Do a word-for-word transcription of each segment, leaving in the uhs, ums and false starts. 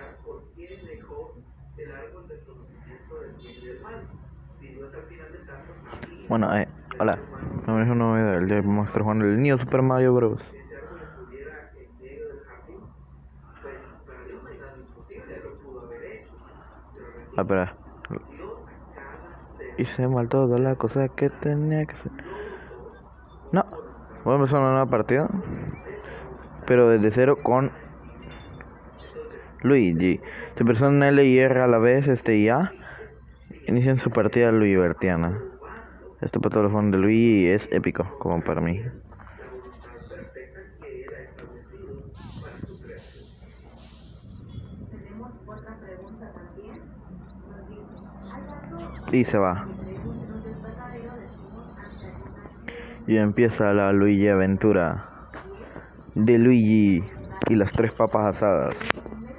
Bueno, eh, hola. No es una video del día vamos a estar jugando el New Super Mario Bros. Ah, espera. Hice mal toda la cosa que tenía que hacer. No. Voy a empezar una nueva partida. Pero desde cero con Luigi. Si presionan L y R a la vez, este y A, inician su partida Luigivertiana. Este para todos los fans de Luigi es épico, como para mí. Y se va. Y empieza la Luigi aventura de Luigi y las tres papas asadas.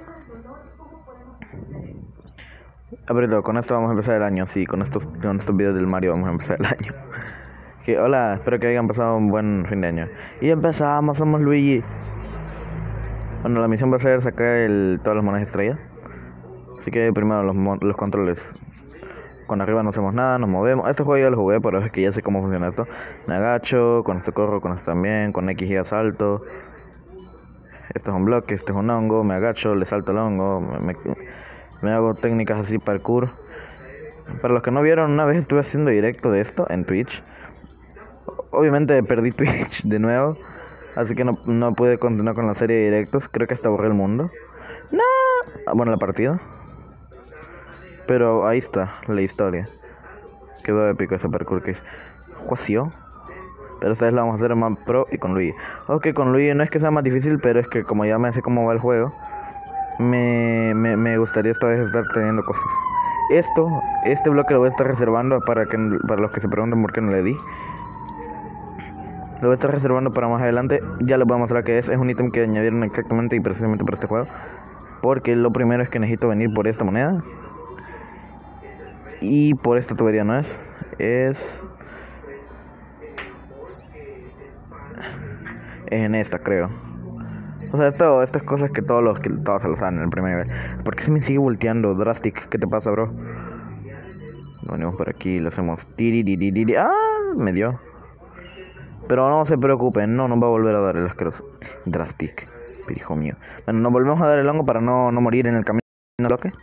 Ah, pero con esto vamos a empezar el año, sí, con estos, con estos videos del Mario vamos a empezar el año. Que hola, espero que hayan pasado un buen fin de año. Y empezamos, somos Luigi. Bueno, la misión va a ser sacar el, todas las monedas estrellas. Así que primero los, los controles. Con arriba no hacemos nada, nos movemos. Este juego ya lo jugué, pero es que ya sé cómo funciona esto. Me agacho, con esto corro, con esto también, con X y salto. Esto es un bloque, este es un hongo, me agacho, le salto el hongo, me, me, me hago técnicas así parkour. Para los que no vieron, una vez estuve haciendo directo de esto en Twitch. Obviamente perdí Twitch de nuevo, así que no, no pude continuar con la serie de directos. Creo que hasta borré el mundo. No, bueno, la partida. Pero ahí está la historia. Quedó épico ese parkour que hice. Juació. Pero esta vez la vamos a hacer más pro y con Luigi. Ok, con Luigi no es que sea más difícil, pero es que como ya me sé cómo va el juego, me, me, me gustaría esta vez estar teniendo cosas. Esto, este bloque lo voy a estar reservando para, que, para los que se pregunten por qué no le di. Lo voy a estar reservando para más adelante. Ya les voy a mostrar qué es. Es un ítem que añadieron exactamente y precisamente para este juego. Porque lo primero es que necesito venir por esta moneda. Y por esta tubería no es. Es... en esta, creo. O sea, esto, estas cosas que todos los que todos se lo saben en el primer nivel. ¿Por qué se me sigue volteando? Drastic, ¿qué te pasa, bro? Lo venimos por aquí, lo hacemos tiri, tiri, tiri. ¡Ah! Me dio. Pero no se preocupen, no nos va a volver a dar el asqueroso Drastic, hijo mío. Bueno, nos volvemos a dar el hongo para no, no morir en el camino. ¿Bloque?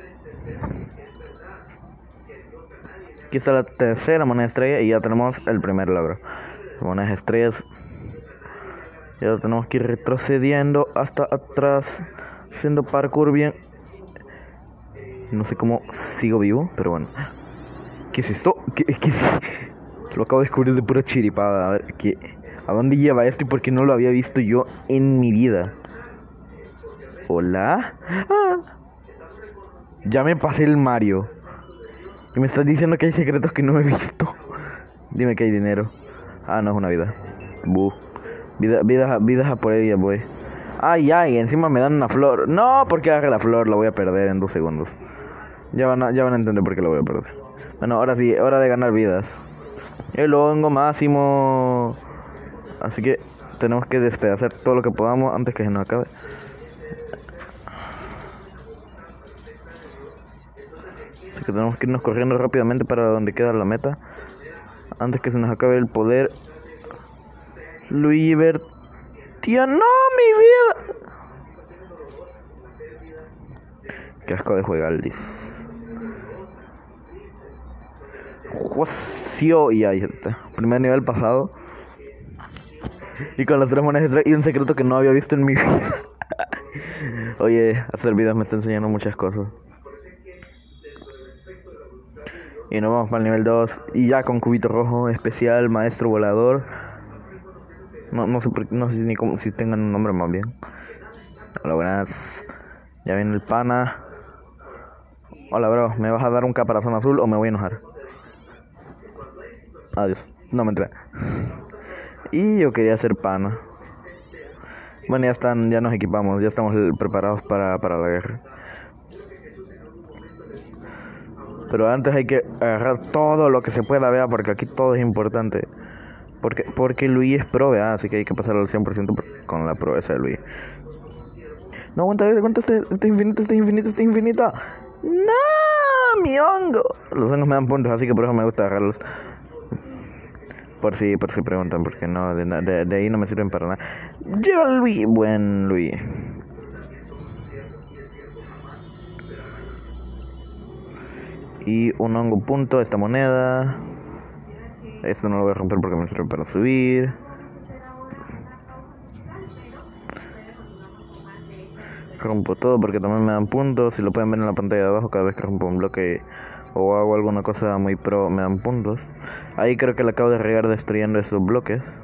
Aquí está la tercera moneda estrella y ya tenemos el primer logro. Monedas estrellas. Ya tenemos que ir retrocediendo hasta atrás, haciendo parkour bien. No sé cómo sigo vivo, pero bueno. ¿Qué es esto? ¿Qué, qué es? Lo acabo de descubrir de pura chiripada. A ver, ¿qué? ¿A dónde lleva esto? Y por qué no lo había visto yo en mi vida. ¿Hola? Ah. Ya me pasé el Mario. Y me estás diciendo que hay secretos que no he visto. Dime que hay dinero. Ah, no, es una vida. Buh. Vida, vidas, vidas a por ella, voy. Ay, ay, encima me dan una flor. No, porque agarre la flor, la voy a perder en dos segundos. Ya van a, ya van a entender por qué la voy a perder. Bueno, ahora sí, hora de ganar vidas. El hongo máximo. Así que tenemos que despedazar todo lo que podamos antes que se nos acabe. Así que tenemos que irnos corriendo rápidamente para donde queda la meta. Antes que se nos acabe el poder. Luigivertiana, ¡no, mi vida! Qué asco de juegaldis. Juació. Y ahí está. Primer nivel pasado. Y con las tres monedas y un secreto que no había visto en mi vida. Oye, hacer videos me está enseñando muchas cosas. Y nos vamos para el nivel dos. Y ya con cubito rojo, especial, maestro volador. No, no sé por, no sé ni cómo, si tengan un nombre más bien. Hola, buenas. Ya viene el pana. Hola, bro, ¿me vas a dar un caparazón azul o me voy a enojar? Adiós. No me entra. Y yo quería ser pana. Bueno, ya están, ya nos equipamos, ya estamos preparados para, para la guerra. Pero antes hay que agarrar todo lo que se pueda, vea, porque aquí todo es importante. Porque, porque Luigi es pro, vea, así que hay que pasar al cien por ciento con la proeza de Luigi. No aguanta, aguanta, este, este infinito, este infinito, este infinito. No, mi hongo. Los hongos me dan puntos, así que por eso me gusta agarrarlos. Por si, por si preguntan, porque no, de, de, de ahí no me sirven para nada. Yo, Luis, buen Luis. Y un hongo punto, esta moneda. Esto no lo voy a romper porque me sirve para subir. Rompo todo porque también me dan puntos. Si lo pueden ver en la pantalla de abajo, cada vez que rompo un bloque o hago alguna cosa muy pro, me dan puntos. Ahí creo que le acabo de regar destruyendo esos bloques.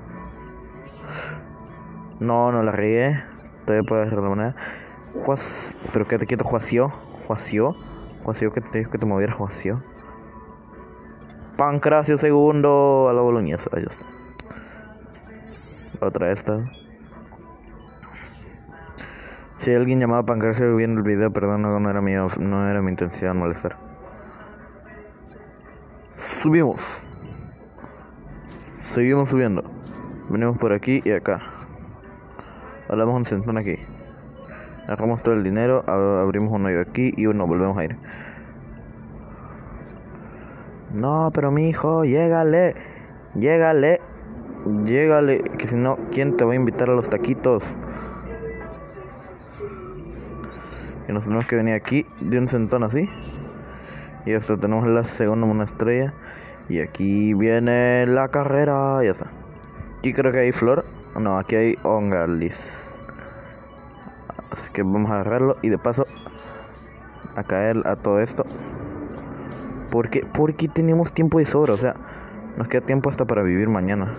No, no la regué. Todavía puedo dejar la moneda. Juas... Pero quédate quieto, Juació. Juació. Juació, que te dijo que te movieras, Juació. Pancracio segundo a la boloñesa. Ahí está. Otra esta. Si alguien llamaba Pancracio viendo el video, perdón, no, no era mi, no era mi intención molestar. Subimos. Seguimos subiendo. Venimos por aquí y acá. Hablamos un centón aquí. Agarramos todo el dinero, abrimos un hoyo aquí y uno volvemos a ir. No, pero mi hijo, llégale. Llégale. Llégale. Que si no, ¿quién te va a invitar a los taquitos? Y nos tenemos que venir aquí de un centón así. Y hasta tenemos la segunda una estrella. Y aquí viene la carrera. Ya está. Aquí creo que hay flor. No, aquí hay hongalis. Así que vamos a agarrarlo. Y de paso a caer a todo esto. Porque, porque tenemos tiempo de sobra. O sea, nos queda tiempo hasta para vivir mañana.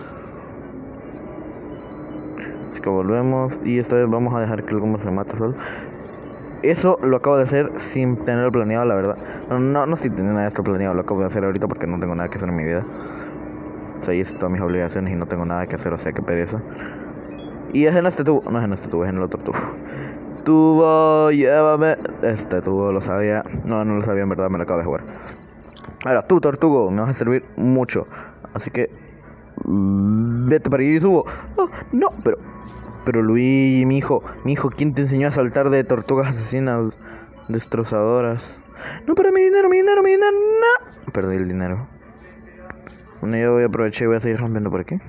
Así que volvemos. Y esta vez vamos a dejar que el gombo se mate solo. Eso lo acabo de hacer sin tenerlo planeado, la verdad. No, no, no estoy teniendo nada de esto planeado. Lo acabo de hacer ahorita porque no tengo nada que hacer en mi vida. O sea, hice todas mis obligaciones y no tengo nada que hacer. O sea, que pereza. Y es en este tubo. No es en este tubo, es en el otro tubo. Tubo, llévame. Este tubo lo sabía. No, no lo sabía, en verdad, me lo acabo de jugar. Ahora, tú, tortugo, me vas a servir mucho. Así que vete para allí y subo. Oh, no, pero Pero Luis, mi hijo, mi hijo, ¿quién te enseñó a saltar de tortugas asesinas destrozadoras? No, pero mi dinero, mi dinero, mi dinero, no. Perdí el dinero. Bueno, yo voy a aprovechar y voy a seguir rompiendo por aquí.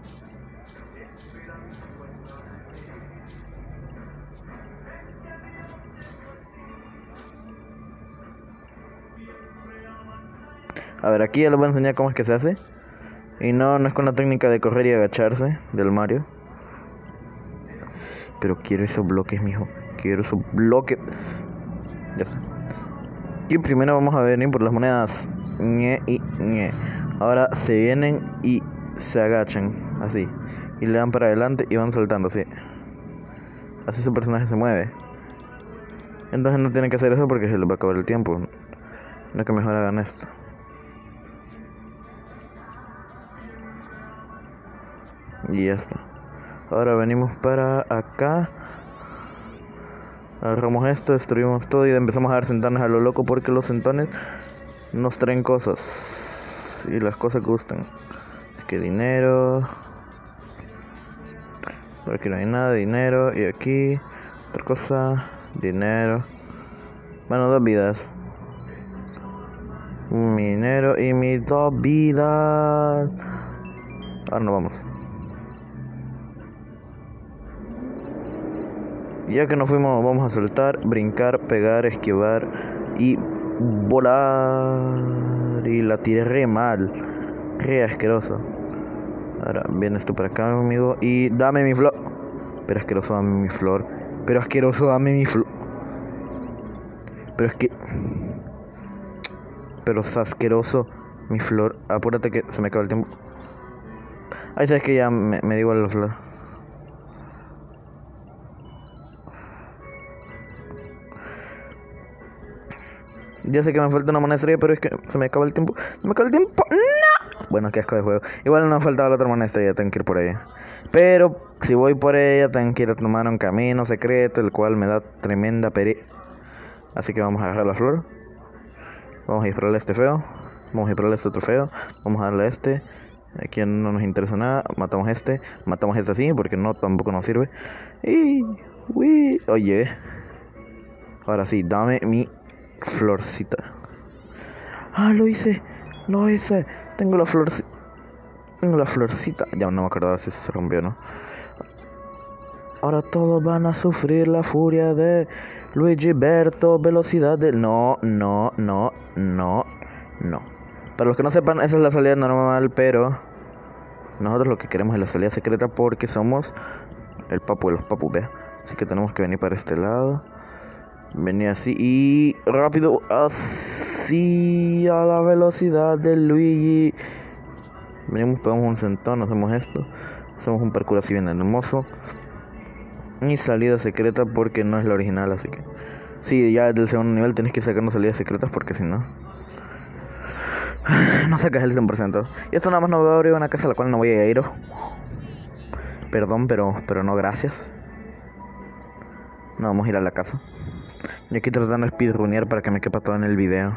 A ver, aquí ya les voy a enseñar cómo es que se hace. Y no, no es con la técnica de correr y agacharse del Mario. Pero quiero esos bloques, mijo. Quiero esos bloques. Ya está. Y primero vamos a venir por las monedas. Ñe y ñe. Ahora se vienen y se agachan. Así. Y le dan para adelante y van saltando así. Así su personaje se mueve. Entonces no tienen que hacer eso porque se les va a acabar el tiempo. No es que mejor hagan esto. Y ya está. Ahora venimos para acá. Agarramos esto, destruimos todo y empezamos a dar centones a lo loco porque los centones nos traen cosas. Y las cosas gustan. Así que dinero. Por aquí no hay nada, dinero. Y aquí otra cosa, dinero. Bueno, dos vidas. Un dinero y mis dos vidas. Ahora nos vamos. Ya que nos fuimos, vamos a saltar, brincar, pegar, esquivar y volar. Y la tiré re mal, re asqueroso. Ahora viene esto para acá, amigo, y dame mi flor. Pero asqueroso, dame mi flor. Pero asqueroso, dame mi flor. Pero es que... Pero es asqueroso mi flor. Apúrate que se me acaba el tiempo. Ahí sabes que ya me, me da igual la flor. Ya sé que me falta una moneda estrella, pero es que se me acaba el tiempo. Se me acaba el tiempo. ¡No! Bueno, qué asco de juego. Igual no me faltaba la otra moneda estrella, tengo que ir por ella. Pero si voy por ella, tengo que ir a tomar un camino secreto, el cual me da tremenda pere. Así que vamos a agarrar la flor. Vamos a dispararle a este feo. Vamos a dispararle a este otro feo. Vamos a darle a este. Aquí no nos interesa nada. Matamos a este. Matamos a este así, porque no tampoco nos sirve. Y... Uy, oye. Ahora sí, dame mi florcita. Ah, lo hice. Lo hice. Tengo la florcita. Tengo la florcita. Ya no me acordaba si se rompió o no. Ahora todos van a sufrir la furia de Luigi Berto. Velocidad de... No, no, no, no, no. Para los que no sepan, esa es la salida normal, pero... nosotros lo que queremos es la salida secreta porque somos el papu de los papus, vea. Así que tenemos que venir para este lado. Venir así y rápido, así a la velocidad de Luigi. Venimos, pegamos un sentón, hacemos esto. Hacemos un parkour así bien hermoso. Y salida secreta porque no es la original, así que... sí, ya desde el segundo nivel tenés que ir sacando salidas secretas porque si no... no sacas el cien por ciento. Y esto nada más no va a abrir una casa a la cual no voy a ir. Perdón, pero, pero no gracias. No vamos a ir a la casa. Yo aquí tratando de speedrunear para que me quepa todo en el video.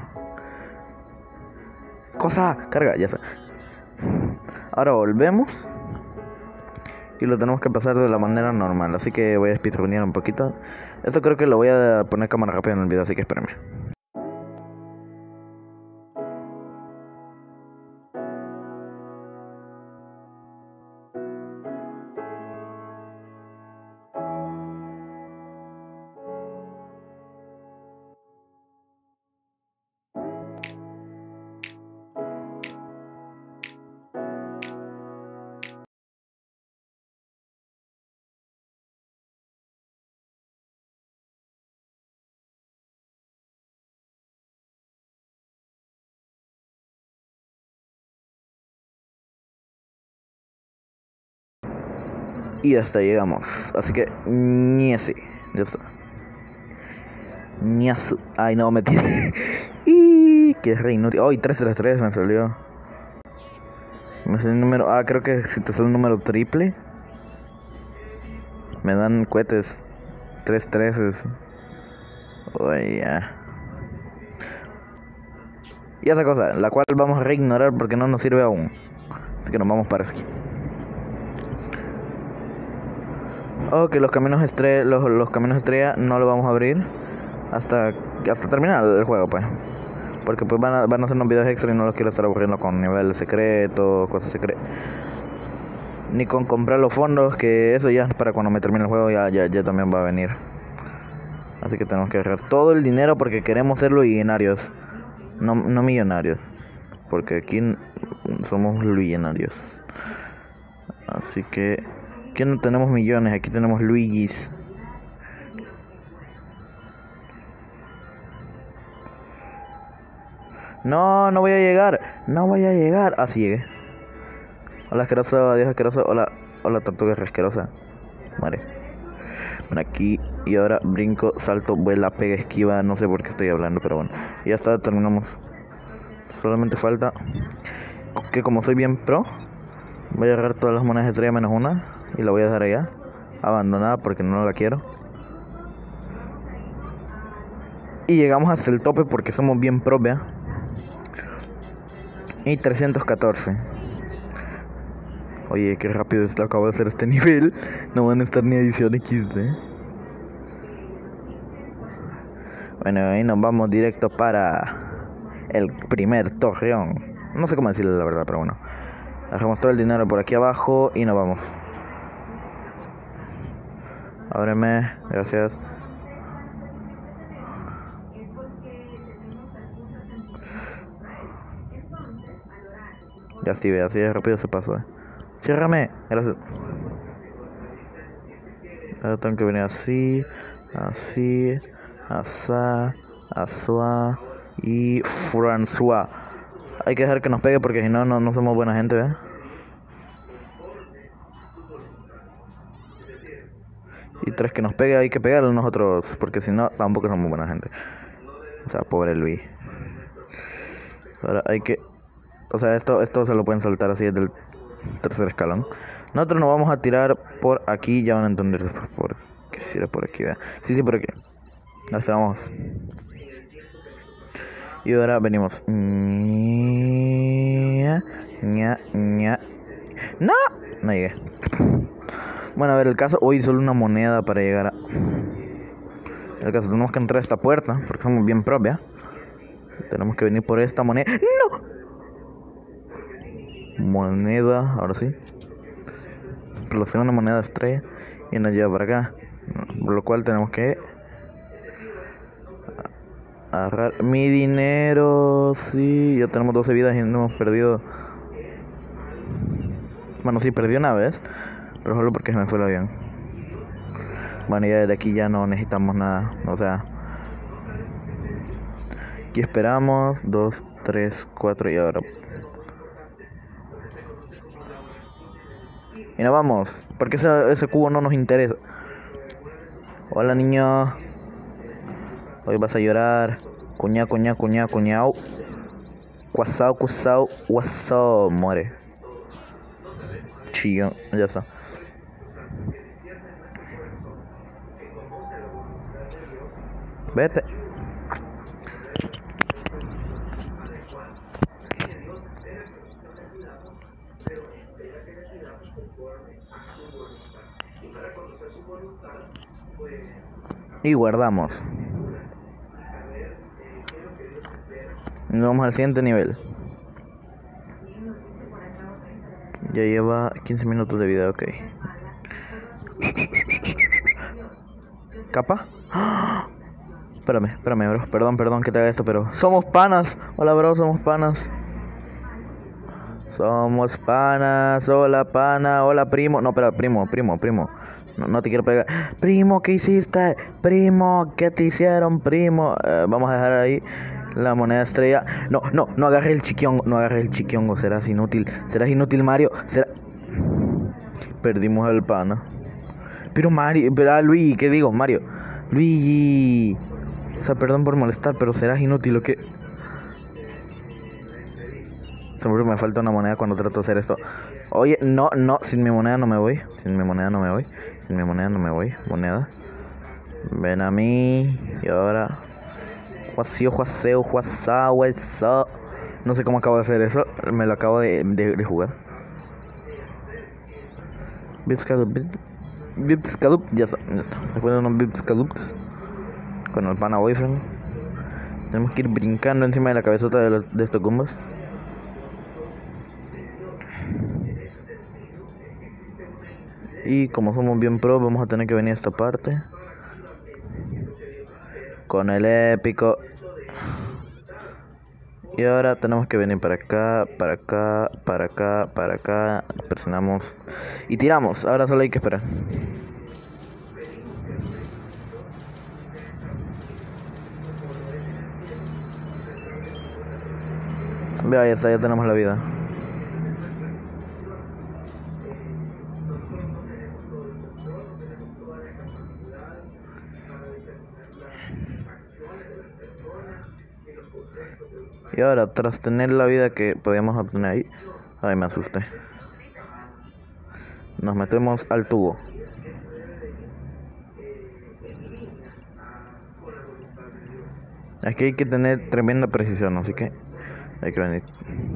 ¡Cosa! Carga, ya está. Ahora volvemos. Y lo tenemos que pasar de la manera normal. Así que voy a speedrunear un poquito. Esto creo que lo voy a poner cámara rápida en el video, así que espérenme. Y hasta llegamos. Así que, ñese. Ya está. Ñasu. Ay, no, me tiré. Y qué re inútil. Ay, tres tres tres me salió. Me salió el número. Ah, creo que si te sale el número triple, me dan cohetes. Tres treses. Oye, ya. Y esa cosa, la cual vamos a reignorar porque no nos sirve aún. Así que nos vamos para aquí. Ok, los caminos estrella, los, los caminos estrella no lo vamos a abrir hasta, hasta terminar el juego, pues. Porque pues van a, van a hacer unos videos extra y no los quiero estar aburriendo con niveles secretos, cosas secretas. Ni con comprar los fondos, que eso ya para cuando me termine el juego ya, ya, ya también va a venir. Así que tenemos que agarrar todo el dinero porque queremos ser luillonarios. No, no millonarios. Porque aquí somos luillonarios. Así que... aquí no tenemos millones, aquí tenemos Luigis. No, no voy a llegar. No voy a llegar. Ah, sí llegué. Hola, asqueroso. Adiós, asqueroso. Hola, hola, tortuga asquerosa. Vale. Bueno, aquí. Y ahora brinco, salto, vuela, pega, esquiva. No sé por qué estoy hablando, pero bueno. Ya está, terminamos. Solamente falta que como soy bien pro, voy a agarrar todas las monedas de estrella menos una y la voy a dejar allá, abandonada porque no la quiero. Y llegamos hasta el tope porque somos bien pro, vea. Y trescientos catorce. Oye, qué rápido esto acabo de hacer este nivel. No van a estar ni edición equis de. Bueno, ahí nos vamos directo para el primer torreón. No sé cómo decirle la verdad, pero bueno. Dejamos todo el dinero por aquí abajo y nos vamos. Ábreme, gracias. Ya estoy, así de rápido se pasó, eh. Ciérrame, gracias. Ahora tengo que venir así, así, asá, asua y François. Hay que dejar que nos pegue porque si no, no, no somos buena gente, ¿eh? Y tres que nos pegue, hay que pegarle a nosotros porque si no, tampoco somos buena gente. O sea, pobre Luis. Ahora hay que... o sea, esto, esto se lo pueden saltar así desde el tercer escalón. Nosotros nos vamos a tirar por aquí, ya van a entender después por qué si era por aquí, ¿verdad? Sí, sí, por aquí. Ahí vamos. Y ahora venimos. Ña, ña, ña. ¡No! No llegué. Bueno, a ver, el caso. Hoy solo una moneda para llegar a... el caso, tenemos que entrar a esta puerta, porque somos bien propia. Tenemos que venir por esta moneda. ¡No! Moneda, ahora sí. Por la segunda moneda estrella. Y nos lleva para acá. Por lo cual tenemos que agarrar mi dinero. Sí, ya tenemos doce vidas y no hemos perdido. Bueno, sí, perdí una vez, pero solo porque se me fue el avión. Bueno, ya desde aquí ya no necesitamos nada. O sea, aquí esperamos. Dos, tres, cuatro y ahora. Y nos vamos, porque ese, ese cubo no nos interesa. Hola, niño. Hoy vas a llorar. Cuña, cuña, cuña, cuñao. Cuasao, cuasao, cuasao. Muere. Chillón, ya está. Vete. Y guardamos. Nos vamos al siguiente nivel. Ya lleva quince minutos de video, ok. ¿Capa? ¡Ah! Espérame, espérame, bro. Perdón, perdón que te haga esto, pero... ¡Somos panas! Hola, bro, somos panas. Somos panas. Hola, pana. Hola, primo. No, espera, primo, primo, primo. No, no te quiero pegar. Primo, ¿qué hiciste? Primo, ¿qué te hicieron, primo? Eh, vamos a dejar ahí la moneda estrella. No, no, no agarre el chiquiongo. No agarre el chiquiongo. Serás inútil. Serás inútil, Mario. Será... Perdimos al pana. Pero Mario, pero ah, Luigi, ¿qué digo? Mario. Luigi. O sea, perdón por molestar, pero serás inútil o qué. Siempre me falta una moneda cuando trato de hacer esto. Oye, no, no, sin mi moneda no me voy. Sin mi moneda no me voy. Sin mi moneda no me voy. Moneda. Ven a mí. Y ahora. Juacio, juaseo, juasao, el so. No sé cómo acabo de hacer eso. Me lo acabo de, de, de jugar. Bipskadup, Bipskadup. Ya está, ya está. Después de unos Bipskadups. Con el pana boyfriend. Tenemos que ir brincando encima de la cabezota de, los, de estos gumbas. Y como somos bien pro, vamos a tener que venir a esta parte. Con el épico. Y ahora tenemos que venir para acá, para acá, para acá, para acá. Presionamos y tiramos. Ahora solo hay que esperar. Vea, ya está, ya tenemos la vida. Y ahora, tras tener la vida que podíamos obtener ahí... Ay, me asusté. Nos metemos al tubo. Aquí hay que tener tremenda precisión, así que... Hay que venir.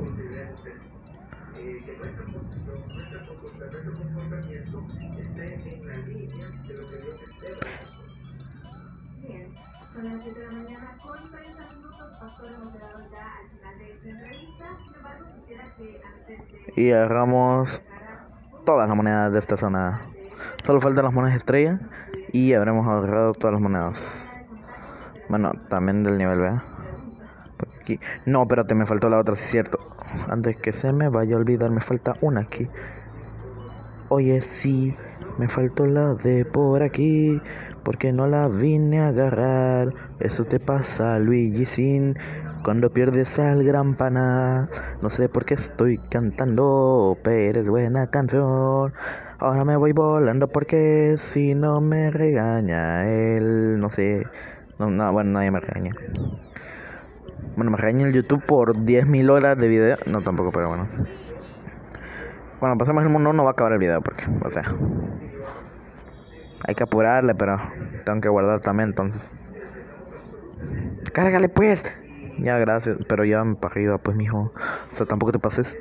Son las siete de la mañana con treinta minutos. Pastor hemos llegado ya al final de esta entrevista. Sin embargo, quisiera que antes de... Y agarramos todas las monedas de esta zona. Solo faltan las monedas estrella. Y habremos agarrado todas las monedas. Bueno, también del nivel, ¿verdad? Aquí. No, espérate, me faltó la otra, sí es cierto. Antes que se me vaya a olvidar, me falta una aquí. Oye, sí, me faltó la de por aquí, porque no la vine a agarrar. Eso te pasa, Luigi Sin, cuando pierdes al gran pana. No sé por qué estoy cantando, pero es buena canción. Ahora me voy volando porque si no me regaña él, no sé. No, no, bueno, nadie me regaña. Bueno, me regaña el YouTube por diez mil horas de video. No, tampoco, pero bueno. Cuando pasemos el mundo no va a acabar el video porque, o sea, hay que apurarle, pero tengo que guardar también, entonces. Cárgale pues. Ya, gracias, pero ya para arriba, pues, mijo. O sea, tampoco te pases.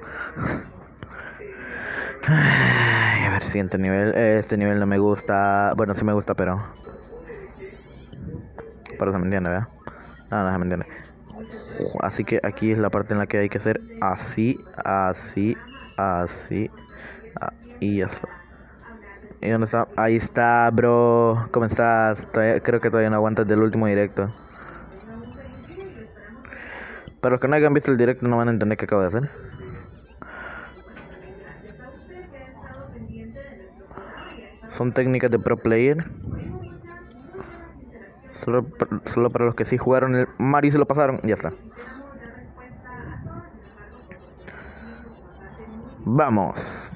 Ay, a ver, siguiente nivel. Este nivel no me gusta. Bueno, sí me gusta, pero... Pero se me entiende, ¿verdad? No, no se me entiende. Así que aquí es la parte en la que hay que hacer así, así, así. Ah, y ya está. ¿Y dónde está? Ahí está, bro. ¿Cómo estás? Todavía- creo que todavía no aguantas del último directo. Para los que no hayan visto el directo no van a entender qué acabo de hacer. Son técnicas de pro player. Solo, solo para los que sí jugaron el Mario y se lo pasaron. Ya está. Vamos.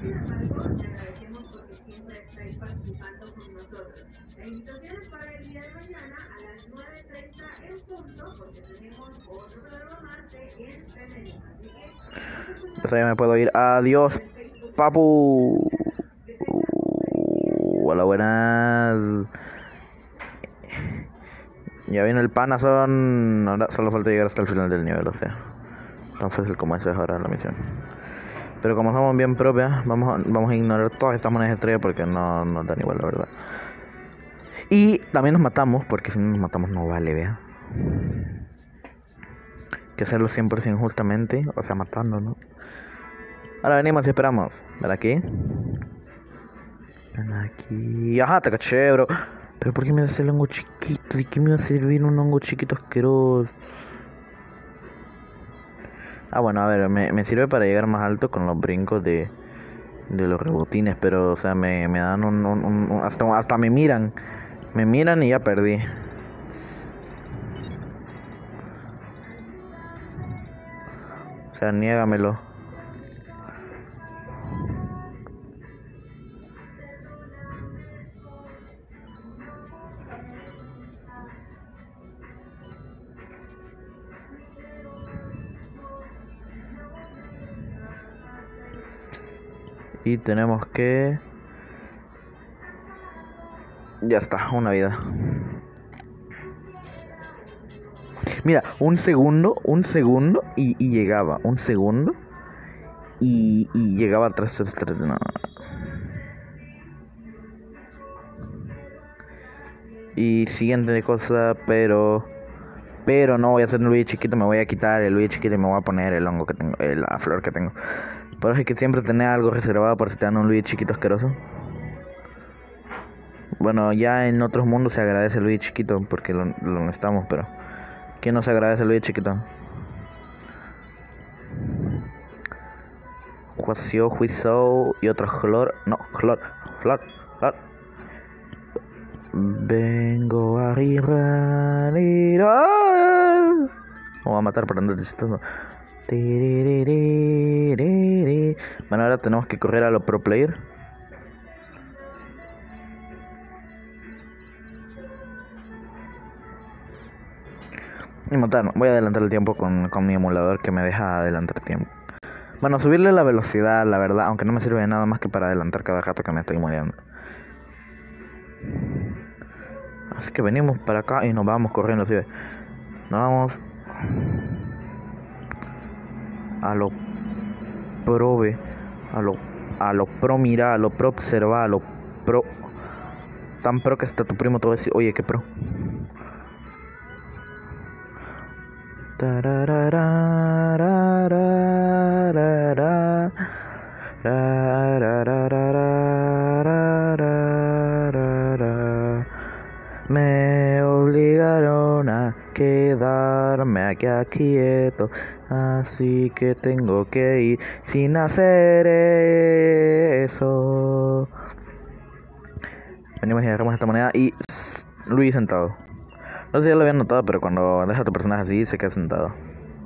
Pues ya me puedo ir. Adiós, papu. Uh, hola, buenas. Ya viene el panazón. Ahora solo falta llegar hasta el final del nivel, o sea. Tan fácil como eso es ahora la misión. Pero como somos bien propias, vamos a, vamos a ignorar todas estas monedas estrellas porque no nos dan igual, la verdad. Y también nos matamos, porque si no nos matamos no vale, vea. Hay que hacerlo cien por ciento justamente, o sea, matando, ¿no? Ahora venimos y esperamos. Ven aquí. Ven aquí. Ajá, te caché, bro. Pero ¿por qué me das el hongo chiquito? ¿De qué me va a servir un hongo chiquito asqueroso? Ah, bueno, a ver, me, me sirve para llegar más alto con los brincos de, de los rebotines, pero, o sea, me, me dan un, un, un, un... Hasta, hasta me miran. Me miran y ya perdí. O sea, niégamelo. Y tenemos que... Ya está, una vida. Mira, un segundo, un segundo y, y llegaba. Un segundo y, y llegaba a tres, tres, tres. No. Y siguiente cosa, pero... Pero no voy a hacer el Luigi chiquito, me voy a quitar el Luigi chiquito y me voy a poner el hongo que tengo, eh, la flor que tengo. Por eso hay que siempre tener algo reservado por si te dan un Luigi chiquito asqueroso. Bueno, ya en otros mundos se agradece el Luigi chiquito porque lo, lo necesitamos, pero... ¿Quién no se agradece el Luigi chiquito? Juacio, Juizou y otro Flor. No, Flor, Flor, Flor. Vengo arriba. Me voy a matar por andar chistoso. Bueno, ahora tenemos que correr a lo pro player. Y matar. Voy a adelantar el tiempo con, con mi emulador que me deja adelantar tiempo. Bueno, subirle la velocidad, la verdad, aunque no me sirve de nada más que para adelantar cada rato que me estoy muriendo. Así que venimos para acá y nos vamos corriendo, ¿sí? Nos vamos a lo prove, a lo, a lo pro mirar, a lo pro observar, a lo pro... Tan pro que hasta tu primo te va a decir, oye, qué pro. Me obligaron a quedarme aquí quieto, así que tengo que ir sin hacer eso. Venimos y agarramos esta moneda y Luis sentado. No sé si ya lo habían notado, pero cuando deja tu personaje así se queda sentado.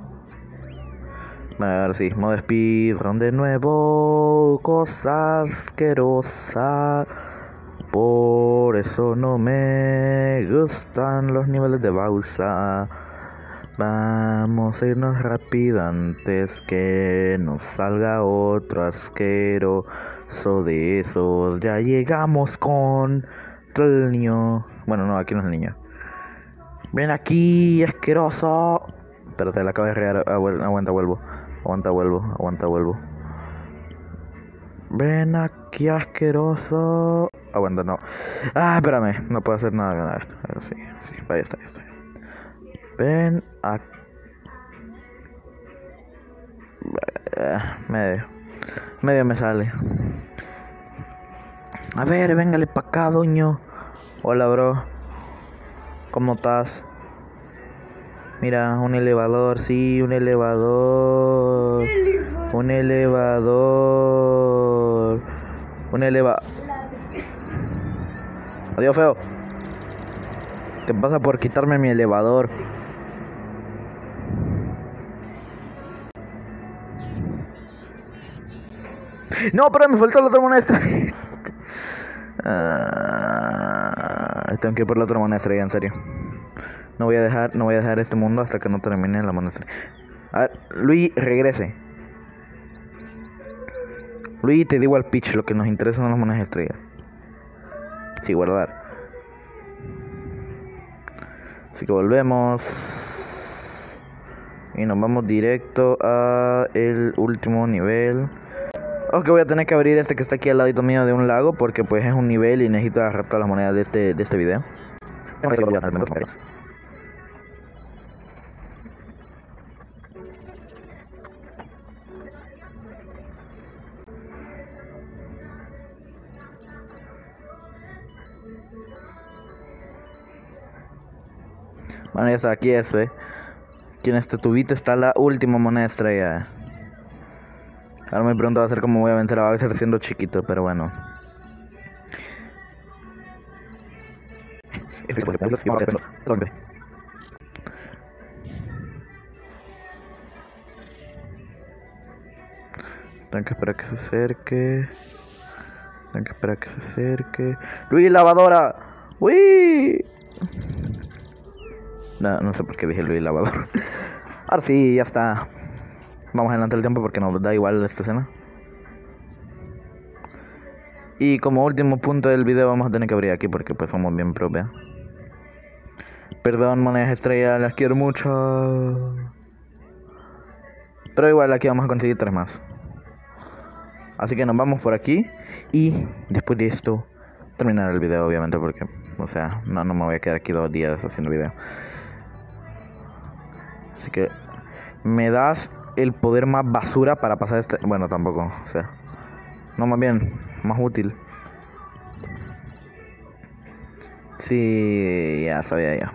A ver, sí, modo speedrun de nuevo, cosa asquerosa. Por eso no me gustan los niveles de Bowser. Vamos a irnos rápido antes que nos salga otro asqueroso de esos. Ya llegamos con el niño. Bueno, no, aquí no es el niño. Ven aquí, asqueroso. Espérate, la acabo de regar. Aguanta, vuelvo. Aguanta, vuelvo. Aguanta, vuelvo. Ven aquí, asqueroso. Aguanta, no. Ah, espérame. No puedo hacer nada. A ver, a ver, sí, sí. Ahí está, ahí está. Ven a... Eh, medio. Medio me sale. A ver, véngale pa' acá, doño. Hola, bro. ¿Cómo estás? Mira, un elevador, sí, un elevador. Un elevador. Un eleva... Adiós, feo. Te pasa por quitarme mi elevador. No, pero me faltó la otra moneda extraña. Ah, tengo que ir por la otra moneda estrella, en serio. No voy a dejar, no voy a dejar este mundo hasta que no termine la moneda estrella. A ver, Luis, regrese. Luis, te digo al pitch, lo que nos interesa son las monedas estrellas. Sí, guardar. Así que volvemos. Y nos vamos directo a el último nivel. Ok, voy a tener que abrir este que está aquí al ladito mío de un lago, porque pues es un nivel y necesito agarrar todas las monedas de este, de este video. Bueno, ya está, aquí es, ¿eh? Aquí en este tubito está la última moneda estrella. Ahora muy pronto va a ser como voy a vencer a Bowser siendo chiquito, pero bueno. Tengo que esperar que se acerque. Tengo que esperar que se acerque. ¡Luis, lavadora! ¡Uy! No, no sé por qué dije Luis, lavador. Ahora sí, ya está. Vamos adelante el tiempo porque nos da igual esta escena. Y como último punto del video vamos a tener que abrir aquí porque pues somos bien propias. Perdón, monedas estrellas, las quiero mucho. Pero igual aquí vamos a conseguir tres más. Así que nos vamos por aquí. Y después de esto terminar el video, obviamente, porque, o sea, no, no me voy a quedar aquí dos días haciendo video. Así que me das el poder más basura para pasar este... Bueno, tampoco, o sea, no, más bien, más útil. Sí, ya sabía ya.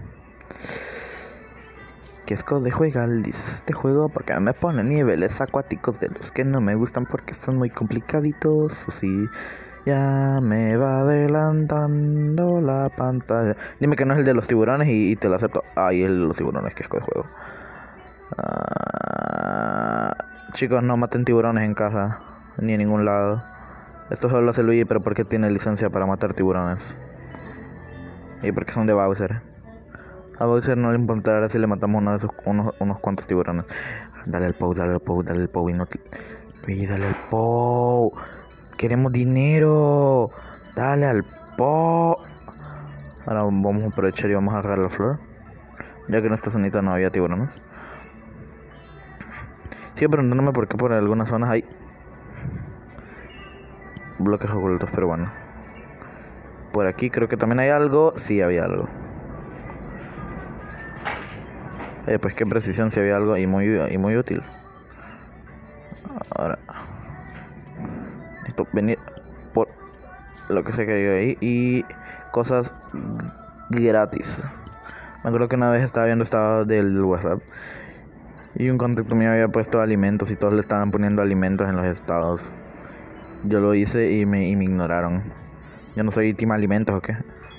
¿Qué asco de juegal? Dices este juego porque me pone niveles acuáticos de los que no me gustan porque son muy complicaditos. O sí, ya me va adelantando la pantalla. Dime que no es el de los tiburones y, y te lo acepto. Ay, el de los tiburones, qué asco de juego. Uh, chicos, no maten tiburones en casa ni en ningún lado. Esto solo lo hace Luigi, pero porque tiene licencia para matar tiburones. Y porque son de Bowser. A Bowser no le importará si le matamos uno de esos, unos, unos cuantos tiburones. Dale al Pou, dale al Pou, dale al Pou. Y no te... Luigi, dale al Pou. Queremos dinero. Dale al Pou. Ahora vamos a aprovechar y vamos a agarrar la flor. Ya que en esta zonita no había tiburones. Sigo preguntándome por qué por algunas zonas hay bloques ocultos, pero bueno. Por aquí creo que también hay algo. Sí, había algo. Eh, pues qué precisión, si había algo y muy, y muy útil. Ahora necesito venir por lo que se cayó ahí y cosas gratis. Me acuerdo que una vez estaba viendo estado del WhatsApp y un contacto mío había puesto alimentos y todos le estaban poniendo alimentos en los estados. Yo lo hice y me, y me ignoraron. Yo no soy team alimentos, ¿o qué?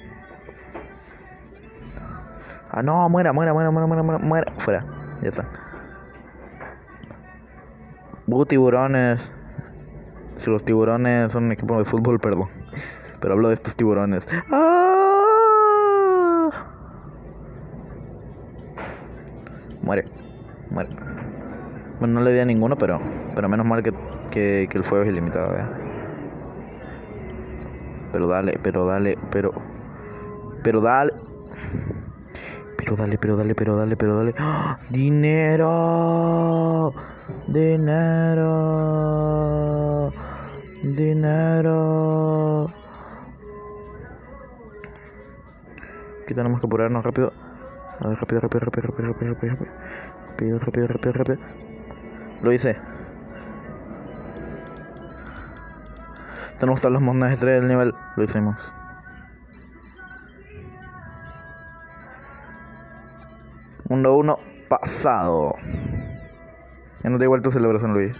Ah, no, muera, muera, muera, muera, muera, muera, muera. Fuera, ya está. Uh, tiburones. Si los tiburones son un equipo de fútbol, perdón. Pero hablo de estos tiburones. ¡Ah! Muere, muere. Bueno, no le di a ninguno, pero pero menos mal que, que, que el fuego es ilimitado, ¿verdad? Pero dale, pero dale, pero... Pero dale... Pero dale, pero dale, pero dale, pero dale. ¡Oh! ¡Dinero! ¡Dinero! ¡Dinero! Aquí tenemos que apurarnos rápido. A ver, rápido, rápido, rápido, rápido, rápido, rápido, rápido, rápido, rápido, rápido, rápido. Lo hice. Tenemos todas las monedas estrellas del nivel. Lo hicimos. Mundo uno pasado. Ya no te he vuelto a celebración, Luis.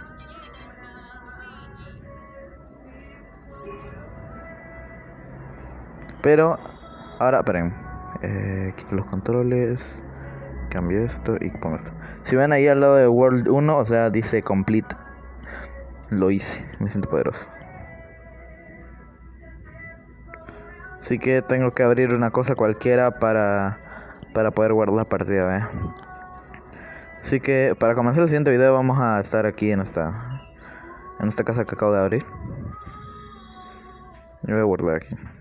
Pero, ahora, esperen. Eh, quito los controles. Cambio esto y pongo esto. Si ven ahí al lado de World uno, o sea, dice Complete. Lo hice. Me siento poderoso. Así que tengo que abrir una cosa cualquiera para, para poder guardar la partida, ¿eh? Así que para comenzar el siguiente video vamos a estar aquí en esta, en esta casa que acabo de abrir. Yo voy a guardar aquí.